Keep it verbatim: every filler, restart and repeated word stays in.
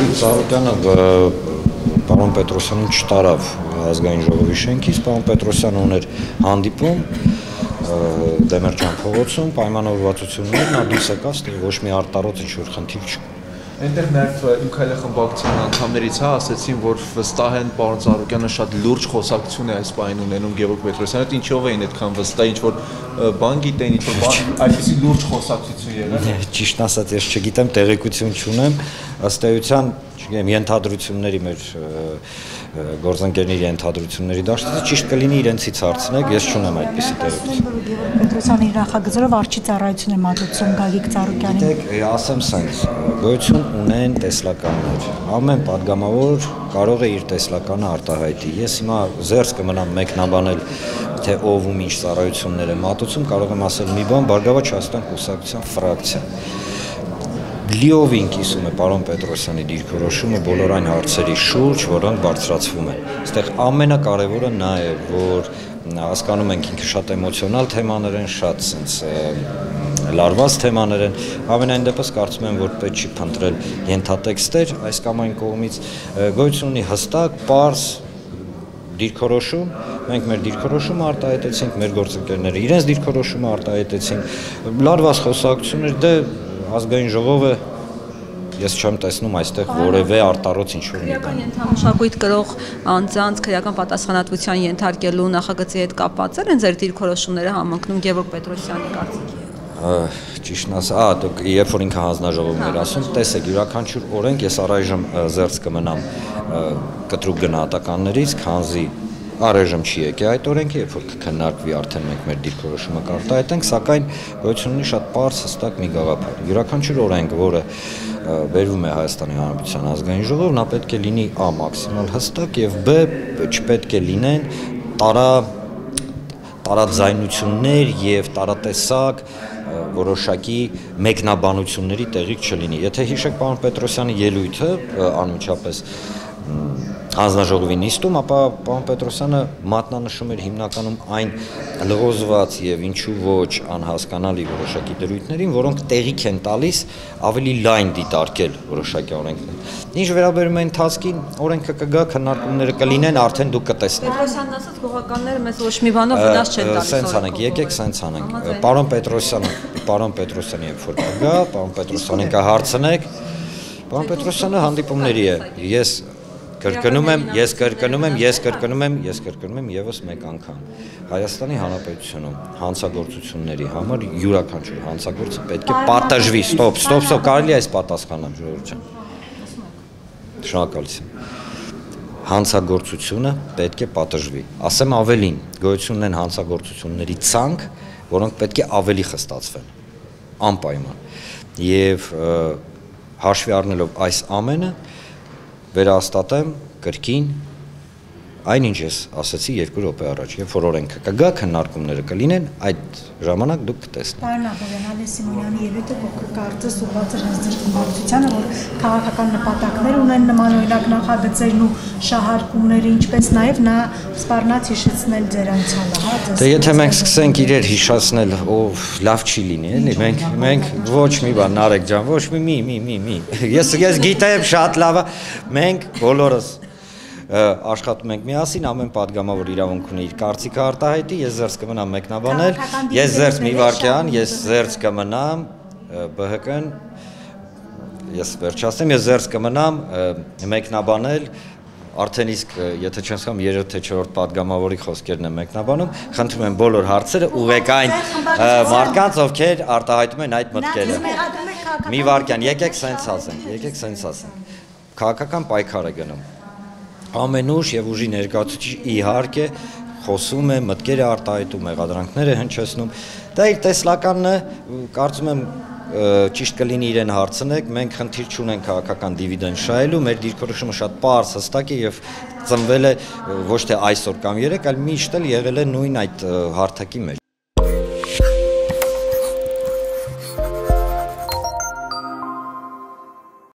Ծառուկյանը պարոն Պետրոսյանին չտարավ ազգային ժողովի շենքից, պարոն Պետրոսյանը ուներ հանդիպում Դեմերճյան փողոցում, պայմանավորվածություններ, նա դուրս եկավ, ոչ մի արտարոց ինչ-որ խնդիր չկա։ Այնտեղ նաև Իմ քայլի խմբակցության անդամներից հա ասեցին, որ վստահ են պարոն Ծառուկյանը շատ լուրջ խոսակցություն է այս պահին ունենում Գևորգ Պետրոսյանը, ինչով էին այդքան վստահ, ինչ-որ բան գիտեն, ինչ-որ այդպիսի լուրջ խոսակցություն եղել։ Ճիշտ ասած, ես չգիտեմ, տեղեկություն չունեմ, ըստ էության, չգիտեմ, ենթադրությունների մեր գործընկերների ենթադրությունների դաշտից ճիշտ կլինի իրենցից հարցնեք, ես չունեմ այդպիսի տեղեկություն։ Գևորգ Պետրոսյանի իր նախագծերով արչի ծառայություն է մատուցում Գագիկ Ծառուկյանին։ Գիտեք, ասեմ սենց, գոյություն ունեն տեսլականներ։ Ամեն падգամավոր կարող է իր տեսլականը արտահայտի։ Ես հիմա զերծ կմնամ մեկնաբանել, թե ով ում ինչ ծառայություններ է մատուցում, կարող եմ ասել մի բան, Բարգավաճ Հայաստան կուսակցության ֆրակցիա լիովին կիսում է պարոն Պետրոսյանի դիրքորոշումը բոլոր այն հարցերի շուրջ, որոնք բարձրացվում են։ Այստեղ ամենակարևորը նա է, որ հասկանում ենք ինքը շատ էմոցիոնալ թեմաներ են, շատ սենց լարված թեմաներ են, ամենայն դեպս կարծում եմ, որ պետք չի փնտրել ենթատեքստեր այս կամ այն կողմից, գոյություն ունի հստակ, պարզ դիրքորոշում, մենք մեր դիրքորոշումը արտահայտեցինք, մեր գործընկերները իրենց դիրքորոշումը արտահայտեցին, լարված խոսակցություններ, դե ազգային ժողովը ես չեմ տեսնում այստեղ որևէ արտարոց ինչ-որ մի բան։ Քրեական ենթամշակույթ կրող անձանց քրեական պատասխանատվության ենթարկելու նախագծի հետ կապված են ձեր դիրքորոշումները համընկնում Գևորգ Պետրոսյանի կարծիքի։ Ճիշտն ասած, ահա դուք երբ որ ինքը հանձնաժողովն էր ասում, տեսեք, յուրաքանչյուր օրենք ես առայժմ զերծ կմնամ կտրուկ գնահատականներից, քանզի առայժմ չի եկե այդ օրենքը, երբ որ կքննարկվի արդեն մենք մեր դիրքորոշումը կարտահայտենք, սակայն գոյություն ունի շատ պարզ հստակ մի գաղափար։ Յուրաքանչյուր օրենք, որը բերվում է Հայաստանի Հանրապետության ազգային ժողով, նա պետք է լինի ա մաքսիմալ հստակ եւ բ չպետք է լինեն տարա տարաձայնություններ եւ տարատեսակ որոշակի մեկնաբանությունների տեղիք չլինի։ Եթե հիշեք պարոն Պետրոսյանի ելույթը անմիջապես հանձնաժողովի նիստում, ապա պարոն Պետրոսյանը մատնանշում էր հիմնականում այն լղոզված եւ ինչու ոչ անհասկանալի որոշակի դրույթներին, որոնք տեղիք են տալիս ավելի լայն դիտարկել որոշակի օրենքներ։ Ինչ վերաբերում է ընթացքին, օրենքը կգա, քննարկումները կլինեն, արդեն դուք կտեսնեք։ Պետրոսյանն ասաց, գողականները մեզ ոչ մի բանով վնաս չեն տալիս։ Սենց անենք, եկեք սենց անենք։ Պարոն Պետրոսյանը, պարոն Պետրոսյանը երբ որ կգա, պարոն Պետրոսյանին կհարցնեք, պարոն Պետրոսյանը հանդիպումների է։ Ես Կրկնում եմ, ես կրկնում եմ, ես կրկնում եմ, ես կրկնում եմ եւս մեկ անգամ։ Հայաստանի Հանրապետությունում հանցագործությունների համար յուրաքանչյուր հանցագործը պետք է պատժվի։ Ստոպ, ստոպ, ստոպ, կարելի է այս պատասխանեմ, ժողովուրդ ջան։ Շնորհակալություն։ Հանցագործությունը պետք է պատժվի։ Ասեմ ավելին, գոյություն ունեն հանցագործությունների ցանկ, որոնք պետք է ավելի խստացվեն։ Անպայման։ Եվ հաշվի առնելով այս ամենը վերահաստատեմ կրկին այնինչ ես ասացի երկու րոպե առաջ, երբ որ օրենքը կգա, քննարկումները կլինեն, այդ ժամանակ դուք կտեսնեք։ Պարոն Աբովյան, Ալես Սիմոնյանի ելույթը կարծես ուղղված էր հենց ձգտումործությանը, որ քաղաքական նպատակներ ունեն նմանօրինակ նախագծերն ու շահարկումները, ինչպես նաև նա սպառնաց հիշեցնել ձեր անցյալը, հա, ձեզ։ Դե եթե մենք սկսենք իրեր հիշացնել, ով լավ չի լինի, էլի, մենք մենք ոչ մի բան, Նարեկ ջան, ոչ մի մի մի մի։ Ես ես գիտեմ շատ լավ է, մենք բոլորս աշխատում ենք միասին, ամեն падգամավոր իրավունք ունի իր կարծիքը արտահայտի, ես զերծ կմնամ մեկնաբանել, ես զերծ մի վարքյան, ես զերծ կմնամ Բ Հ Կ-ն, ես վերջացնեմ, ես զերծ կմնամ մեկնաբանել, արդեն իսկ եթե չեմ սխալվում երրորդ թե չորրորդ падգամավորի խոսքերն եմ մեկնաբանում, խնդրում եմ բոլոր հարցերը ուղղեք այն մարդկանց, ովքեր արտահայտում են այդ մտքերը։ Մի վարքյան, եկեք սենց ասենք, եկեք սենց ասենք։ Քաղաքական պայքար է գնում։ Ամենուր եւ ուժի ներկայացուցիչ իհարկե խոսում է, մտքեր է արտահայտում, մեղադրանքներ է հնչեցնում։ Դա իր տեսլականն է, կարծում եմ ճիշտ կլինի իրեն հարցնեք, մենք խնդիր չունենք քաղաքական դիվիդենդ շահելու, մեր դիրքորոշումը շատ պարզ հստակ է եւ ծնվել է ոչ թե այսօր կամ երեկ, այլ միշտ էլ եղել է նույն այդ հարթակի մեջ։